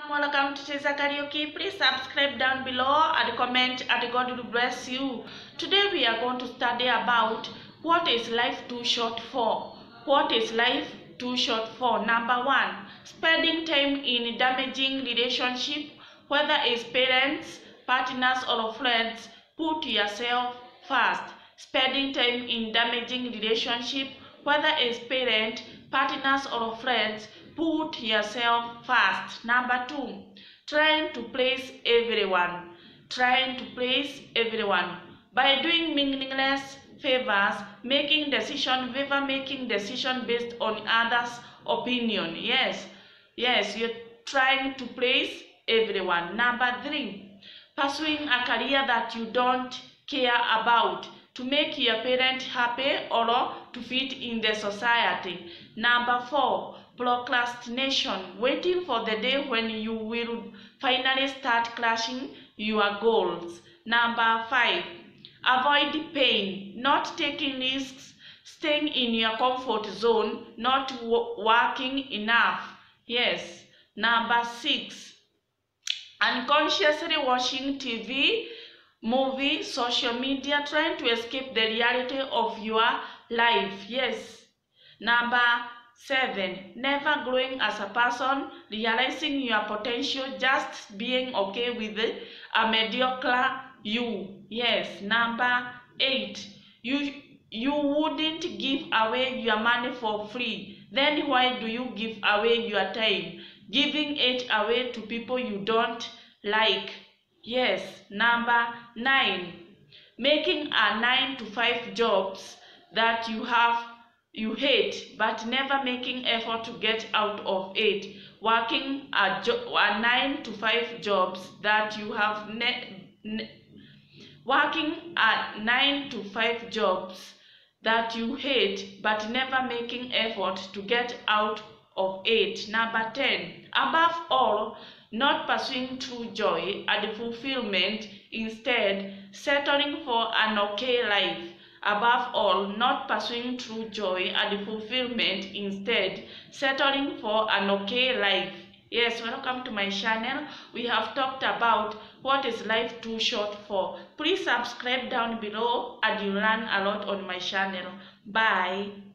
welcome to Cheza Karaoke. Please subscribe down below and comment, and God will bless you. Today we are going to study about what is life too short for. What is life too short for? Number 1, spending time in damaging relationship, whether it's parents, partners or friends. Put yourself first. Spending time in damaging relationship, whether it's parent, partners or friends. Put yourself first. Number 2, trying to please everyone. Trying to please everyone by doing meaningless favors, making decision based on others' opinion. Yes, you're trying to please everyone. Number 3, pursuing a career that you don't care about to make your parent happy or to fit in the society. Number 4, procrastination, waiting for the day when you will finally start crushing your goals. Number 5, avoid pain, not taking risks, staying in your comfort zone, not working enough. Yes. Number 6, unconsciously watching TV, movie, social media, trying to escape the reality of your life. Yes. Number 7, never growing as a person, realizing your potential, just being okay with a mediocre you. Yes. Number 8, you wouldn't give away your money for free. Then why do you give away your time? Giving it away to people you don't like. Yes. Number 9, making a 9-to-5 jobs that you hate, but never making effort to get out of it. Working a 9-to-5 jobs that you have working at 9-to-5 jobs that you hate, but never making effort to get out of it. Number 10, above all, not pursuing true joy and fulfillment, instead settling for an okay life. Above all, not pursuing true joy and fulfillment, instead settling for an okay life. Yes, welcome to my channel. We have talked about what is life too short for. Please subscribe down below and you'll learn a lot on my channel. Bye.